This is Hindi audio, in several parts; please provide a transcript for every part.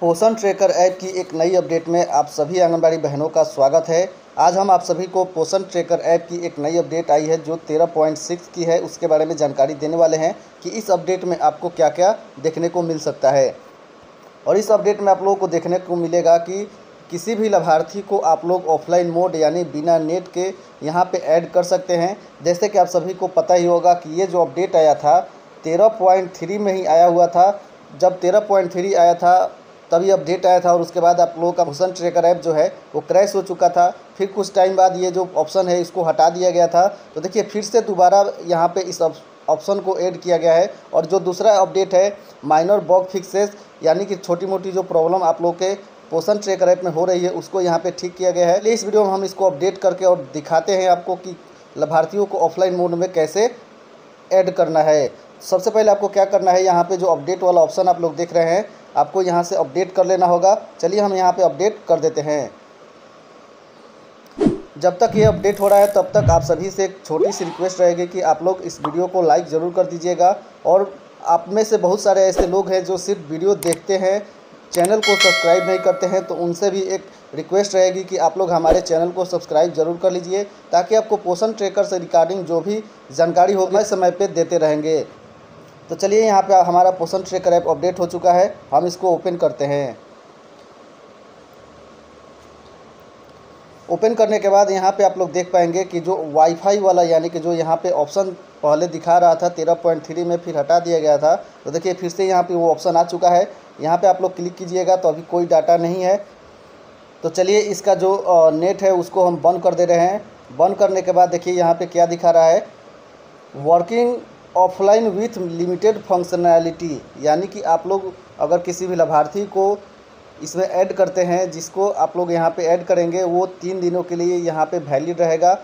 पोषण ट्रैकर ऐप की एक नई अपडेट में आप सभी आंगनबाड़ी बहनों का स्वागत है। आज हम आप सभी को पोषण ट्रैकर ऐप की एक नई अपडेट आई है जो 13.6 की है, उसके बारे में जानकारी देने वाले हैं कि इस अपडेट में आपको क्या क्या देखने को मिल सकता है। और इस अपडेट में आप लोगों को देखने को मिलेगा कि किसी भी लाभार्थी को आप लोग ऑफलाइन मोड यानी बिना नेट के यहाँ पे ऐड कर सकते हैं। जैसे कि आप सभी को पता ही होगा कि ये जो अपडेट आया था 13.3 में ही आया हुआ था। जब 13.3 आया था तभी अपडेट आया था और उसके बाद आप लोगों का पोषण ट्रैकर ऐप जो है वो क्रैश हो चुका था। फिर कुछ टाइम बाद ये जो ऑप्शन है इसको हटा दिया गया था। तो देखिए फिर से दोबारा यहाँ पे इस ऑप्शन को ऐड किया गया है। और जो दूसरा अपडेट है माइनर बग फिक्सेस यानी कि छोटी मोटी जो प्रॉब्लम आप लोग के पोषण ट्रैकर ऐप में हो रही है उसको यहाँ पे ठीक किया गया है। इस वीडियो में हम इसको अपडेट करके और दिखाते हैं आपको कि लाभार्थियों को ऑफलाइन मोड में कैसे ऐड करना है। सबसे पहले आपको क्या करना है, यहाँ पे जो अपडेट वाला ऑप्शन आप लोग देख रहे हैं आपको यहाँ से अपडेट कर लेना होगा। चलिए हम यहाँ पे अपडेट कर देते हैं। जब तक ये अपडेट हो रहा है तब तक आप सभी से एक छोटी सी रिक्वेस्ट रहेगी कि आप लोग इस वीडियो को लाइक ज़रूर कर दीजिएगा। और आप में से बहुत सारे ऐसे लोग हैं जो सिर्फ वीडियो देखते हैं, चैनल को सब्सक्राइब नहीं करते हैं, तो उनसे भी एक रिक्वेस्ट रहेगी कि आप लोग हमारे चैनल को सब्सक्राइब ज़रूर कर लीजिए ताकि आपको पोषण ट्रैकर से रिगार्डिंग जो भी जानकारी होगी समय पे देते रहेंगे। तो चलिए यहाँ पे हमारा पोषण ट्रैकर ऐप अपडेट हो चुका है, हम इसको ओपन करते हैं। ओपन करने के बाद यहाँ पे आप लोग देख पाएंगे कि जो वाईफाई वाला यानी कि जो यहाँ पे ऑप्शन पहले दिखा रहा था 13.3 में फिर हटा दिया गया था, तो देखिए फिर से यहाँ पे वो ऑप्शन आ चुका है। यहाँ पे आप लोग क्लिक कीजिएगा तो अभी कोई डाटा नहीं है। तो चलिए इसका जो नेट है उसको हम बंद कर दे रहे हैं। बंद करने के बाद देखिए यहाँ पे क्या दिखा रहा है, working offline with limited functionality, यानी कि आप लोग अगर किसी भी लाभार्थी को इसमें ऐड करते हैं, जिसको आप लोग यहाँ पे ऐड करेंगे वो 3 दिनों के लिए यहाँ पे वैलिड रहेगा।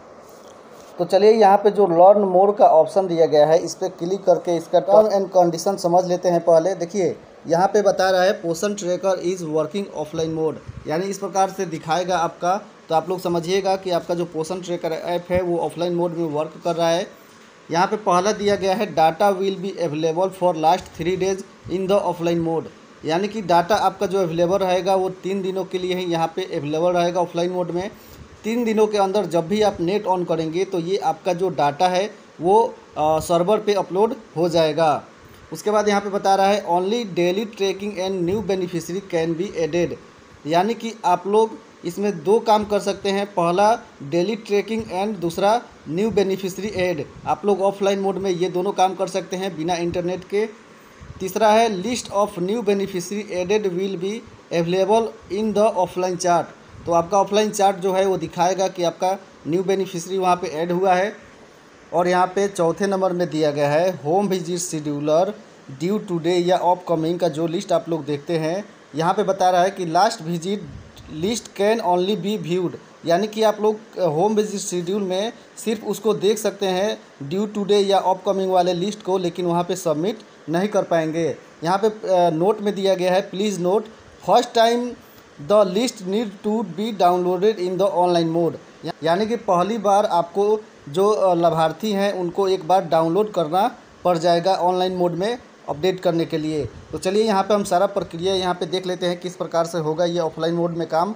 तो चलिए यहाँ पे जो लर्न मोर का ऑप्शन दिया गया है इस पर क्लिक करके इसका टर्म एंड कंडीशन समझ लेते हैं। पहले देखिए यहाँ पे बता रहा है Poshan tracker is working offline mode, यानी इस प्रकार से दिखाएगा आपका। तो आप लोग समझिएगा कि आपका जो पोषण ट्रैकर ऐप है वो ऑफलाइन मोड में वर्क कर रहा है। यहाँ पे पहला दिया गया है data will be available for last 3 days in the offline mode, यानी कि डाटा आपका जो अवेलेबल रहेगा वो 3 दिनों के लिए ही यहाँ पे अवेलेबल रहेगा ऑफलाइन मोड में। 3 दिनों के अंदर जब भी आप नेट ऑन करेंगे तो ये आपका जो डाटा है वो सर्वर पे अपलोड हो जाएगा। उसके बाद यहाँ पे बता रहा है only daily tracking and new beneficiary can be added, यानी कि आप लोग इसमें 2 काम कर सकते हैं, पहला डेली ट्रैकिंग एंड दूसरा न्यू बेनिफिशियरी ऐड। आप लोग ऑफलाइन मोड में ये दोनों काम कर सकते हैं बिना इंटरनेट के। तीसरा है list of new beneficiary added will be available in the offline chart, तो आपका ऑफलाइन चार्ट जो है वो दिखाएगा कि आपका न्यू बेनिफिशियरी वहाँ पे ऐड हुआ है। और यहाँ पे चौथे नंबर में दिया गया है home visit scheduler due today या अपकमिंग का जो लिस्ट आप लोग देखते हैं, यहाँ पे बता रहा है कि last visit list can only be viewed, यानी कि आप लोग होम विजिट शेड्यूल में सिर्फ उसको देख सकते हैं ड्यू टुडे या अपकमिंग वाले लिस्ट को, लेकिन वहाँ पे सबमिट नहीं कर पाएंगे। यहाँ पे नोट में दिया गया है please note first time the list need to be downloaded in the online mode, यानी कि पहली बार आपको जो लाभार्थी हैं उनको एक बार डाउनलोड करना पड़ जाएगा ऑनलाइन मोड में अपडेट करने के लिए। तो चलिए यहाँ पे हम सारा प्रक्रिया यहाँ पे देख लेते हैं किस प्रकार से होगा ये ऑफलाइन मोड में काम।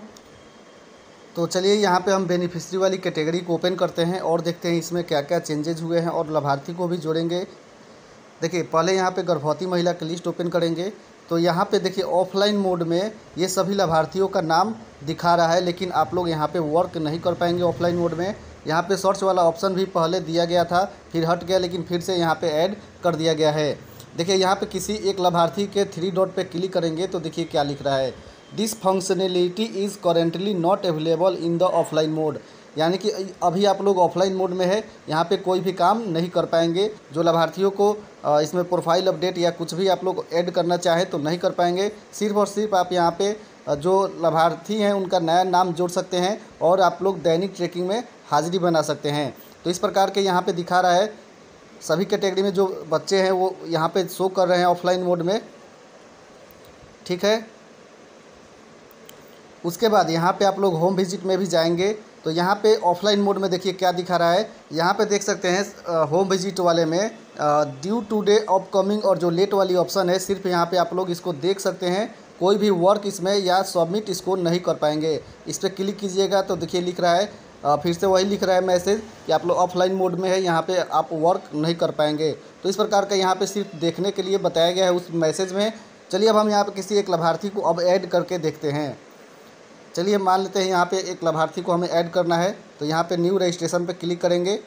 तो चलिए यहाँ पे हम बेनिफिशियरी वाली कैटेगरी को ओपन करते हैं और देखते हैं इसमें क्या क्या चेंजेज हुए हैं और लाभार्थी को भी जोड़ेंगे। देखिए पहले यहाँ पे गर्भवती महिला की लिस्ट ओपन करेंगे तो यहाँ पे देखिए ऑफलाइन मोड में ये सभी लाभार्थियों का नाम दिखा रहा है, लेकिन आप लोग यहाँ पे वर्क नहीं कर पाएंगे ऑफलाइन मोड में। यहाँ पे सर्च वाला ऑप्शन भी पहले दिया गया था फिर हट गया, लेकिन फिर से यहाँ पे ऐड कर दिया गया है। देखिए यहाँ पे किसी एक लाभार्थी के 3 डॉट पे क्लिक करेंगे तो देखिए क्या लिख रहा है, this functionality is currently not available in the offline mode, यानी कि अभी आप लोग ऑफलाइन मोड में है, यहाँ पे कोई भी काम नहीं कर पाएंगे। जो लाभार्थियों को इसमें प्रोफाइल अपडेट या कुछ भी आप लोग ऐड करना चाहे तो नहीं कर पाएंगे। सिर्फ और सिर्फ आप यहाँ पे जो लाभार्थी हैं उनका नया नाम जोड़ सकते हैं और आप लोग दैनिक ट्रैकिंग में हाजिरी बना सकते हैं। तो इस प्रकार के यहाँ पे दिखा रहा है सभी कैटेगरी में जो बच्चे हैं वो यहाँ पे शो कर रहे हैं ऑफलाइन मोड में, ठीक है। उसके बाद यहाँ पे आप लोग होम विजिट में भी जाएंगे तो यहाँ पे ऑफलाइन मोड में देखिए क्या दिखा रहा है। यहाँ पे देख सकते हैं होम विजिट वाले में ड्यू टुडे अपकमिंग और जो लेट वाली ऑप्शन है सिर्फ यहाँ पे आप लोग इसको देख सकते हैं कोई भी वर्क इसमें या सबमिट इसको नहीं कर पाएंगे। इस पर क्लिक कीजिएगा तो देखिए लिख रहा है, फिर से वही लिख रहा है मैसेज कि आप लोग ऑफलाइन मोड में है, यहाँ पे आप वर्क नहीं कर पाएंगे। तो इस प्रकार का यहाँ पे सिर्फ देखने के लिए बताया गया है उस मैसेज में। चलिए अब हम यहाँ पे किसी एक लाभार्थी को अब ऐड करके देखते हैं। चलिए मान लेते हैं यहाँ पे एक लाभार्थी को हमें ऐड करना है, तो यहाँ पे न्यू रजिस्ट्रेशन पे क्लिक करेंगे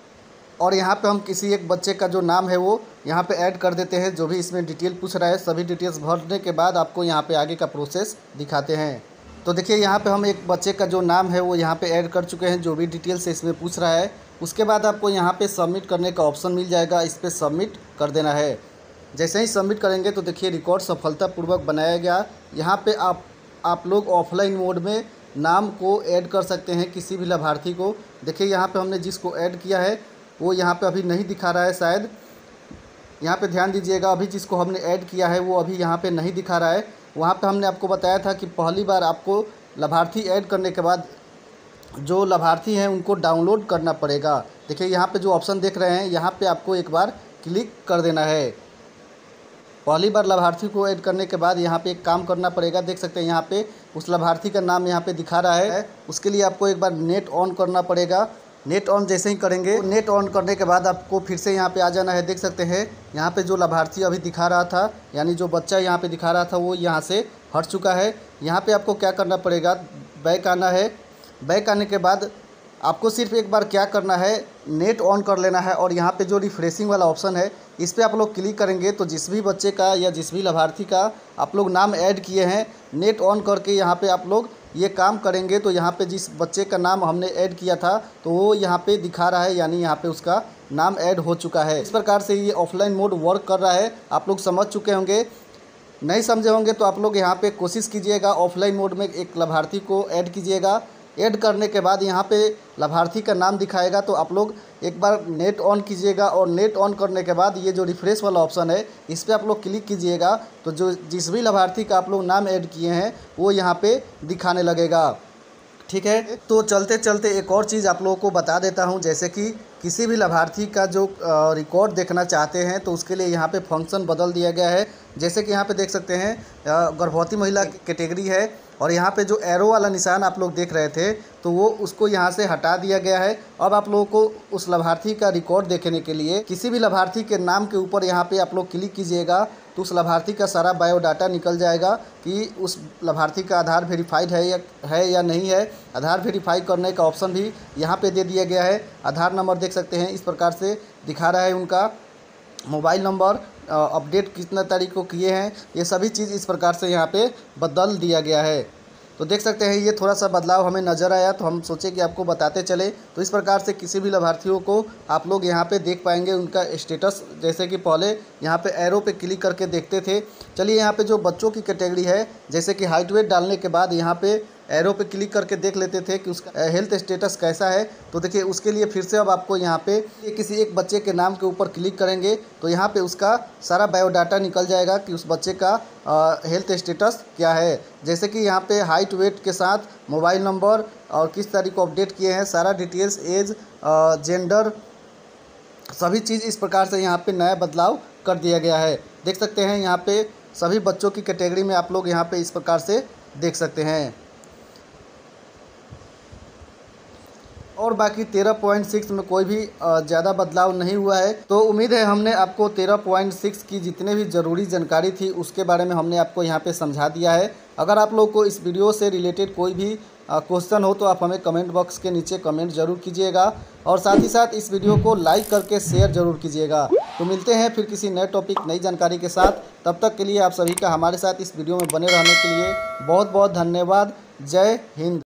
और यहाँ पे हम किसी एक बच्चे का जो नाम है वो यहाँ पे ऐड कर देते हैं। जो भी इसमें डिटेल पूछ रहा है सभी डिटेल्स भरने के बाद आपको यहाँ पे आगे का प्रोसेस दिखाते हैं। तो देखिए यहाँ पे हम एक बच्चे का जो नाम है वो यहाँ पे ऐड कर चुके हैं, जो भी डिटेल्स इसमें पूछ रहा है। उसके बाद आपको यहाँ पे सबमिट करने का ऑप्शन मिल जाएगा, इस पर सबमिट कर देना है। जैसे ही सबमिट करेंगे तो देखिए रिकॉर्ड सफलतापूर्वक बनाया गया। यहाँ पे आप लोग ऑफलाइन मोड में नाम को ऐड कर सकते हैं किसी भी लाभार्थी को। देखिए यहाँ पे हमने जिसको ऐड किया है वो यहाँ पे अभी नहीं दिखा रहा है शायद, यहाँ पे ध्यान दीजिएगा। अभी जिसको हमने ऐड किया है वो अभी यहाँ पे नहीं दिखा रहा है। वहाँ पे हमने आपको बताया था कि पहली बार आपको लाभार्थी ऐड करने के बाद जो लाभार्थी हैं उनको डाउनलोड करना पड़ेगा। देखिए यहाँ पे जो ऑप्शन देख रहे हैं यहाँ पे आपको एक बार क्लिक कर देना है। पहली बार लाभार्थी को ऐड करने के बाद यहाँ पे एक काम करना पड़ेगा। देख सकते हैं यहाँ पे उस लाभार्थी का नाम यहाँ पे दिखा रहा है। उसके लिए आपको एक बार नेट ऑन करना पड़ेगा। नेट ऑन जैसे ही करेंगे, नेट ऑन करने के बाद आपको फिर से यहाँ पे आ जाना है। देख सकते हैं यहाँ पे जो लाभार्थी अभी दिखा रहा था, यानी जो बच्चा यहाँ पे दिखा रहा था वो यहाँ से हट चुका है। यहाँ पे आपको क्या करना पड़ेगा, बैक आना है। बैक आने के बाद आपको सिर्फ एक बार क्या करना है, नेट ऑन कर लेना है और यहाँ पे जो रिफ्रेशिंग वाला ऑप्शन है इस पर आप लोग क्लिक करेंगे तो जिस भी बच्चे का या जिस भी लाभार्थी का आप लोग नाम ऐड किए हैं, नेट ऑन करके यहाँ पे आप लोग ये काम करेंगे तो यहाँ पे जिस बच्चे का नाम हमने ऐड किया था तो वो यहाँ पे दिखा रहा है, यानी यहाँ पे उसका नाम ऐड हो चुका है। इस प्रकार से ये ऑफलाइन मोड वर्क कर रहा है। आप लोग समझ चुके होंगे, नहीं समझे होंगे तो आप लोग यहाँ पे कोशिश कीजिएगा, ऑफलाइन मोड में एक लाभार्थी को ऐड कीजिएगा। ऐड करने के बाद यहाँ पे लाभार्थी का नाम दिखाएगा तो आप लोग एक बार नेट ऑन कीजिएगा और नेट ऑन करने के बाद ये जो रिफ्रेश वाला ऑप्शन है इस पर आप लोग क्लिक कीजिएगा तो जो जिस भी लाभार्थी का आप लोग नाम ऐड किए हैं वो यहाँ पे दिखाने लगेगा। ठीक है, तो चलते चलते एक और चीज़ आप लोगों को बता देता हूँ। जैसे कि किसी भी लाभार्थी का जो रिकॉर्ड देखना चाहते हैं तो उसके लिए यहाँ पे फंक्शन बदल दिया गया है। जैसे कि यहाँ पे देख सकते हैं गर्भवती महिला कैटेगरी है और यहाँ पे जो एरो वाला निशान आप लोग देख रहे थे तो वो उसको यहाँ से हटा दिया गया है। अब आप लोगों को उस लाभार्थी का रिकॉर्ड देखने के लिए किसी भी लाभार्थी के नाम के ऊपर यहाँ पे आप लोग क्लिक कीजिएगा तो उस लाभार्थी का सारा बायोडाटा निकल जाएगा कि उस लाभार्थी का आधार वेरीफाइड है या नहीं है। आधार वेरीफाई करने का ऑप्शन भी यहाँ पे दे दिया गया है। आधार नंबर देख सकते हैं इस प्रकार से दिखा रहा है, उनका मोबाइल नंबर, अपडेट कितना तारीख को किए हैं, ये सभी चीज़ इस प्रकार से यहाँ पे बदल दिया गया है। तो देख सकते हैं ये थोड़ा सा बदलाव हमें नज़र आया तो हम सोचे कि आपको बताते चले। तो इस प्रकार से किसी भी लाभार्थियों को आप लोग यहाँ पे देख पाएंगे उनका स्टेटस, जैसे कि पहले यहाँ पे एरो पे क्लिक करके देखते थे। चलिए यहाँ पे जो बच्चों की कैटेगरी है, जैसे कि हाइट वेट डालने के बाद यहाँ पे एरो पे क्लिक करके देख लेते थे कि उसका हेल्थ स्टेटस कैसा है। तो देखिए उसके लिए फिर से अब आपको यहाँ पे किसी एक बच्चे के नाम के ऊपर क्लिक करेंगे तो यहाँ पे उसका सारा बायोडाटा निकल जाएगा कि उस बच्चे का हेल्थ स्टेटस क्या है। जैसे कि यहाँ पे हाइट वेट के साथ मोबाइल नंबर और किस तारीख को अपडेट किए हैं, सारा डिटेल्स, एज, जेंडर, सभी चीज़ इस प्रकार से यहाँ पे नया बदलाव कर दिया गया है। देख सकते हैं यहाँ पे सभी बच्चों की कैटेगरी में आप लोग यहाँ पे इस प्रकार से देख सकते हैं। और बाकी 13.6 में कोई भी ज़्यादा बदलाव नहीं हुआ है। तो उम्मीद है हमने आपको 13.6 की जितने भी ज़रूरी जानकारी थी उसके बारे में हमने आपको यहाँ पे समझा दिया है। अगर आप लोग को इस वीडियो से रिलेटेड कोई भी क्वेश्चन हो तो आप हमें कमेंट बॉक्स के नीचे कमेंट ज़रूर कीजिएगा और साथ ही साथ इस वीडियो को लाइक करके शेयर ज़रूर कीजिएगा। तो मिलते हैं फिर किसी नए टॉपिक, नई जानकारी के साथ। तब तक के लिए आप सभी का हमारे साथ इस वीडियो में बने रहने के लिए बहुत बहुत धन्यवाद। जय हिंद।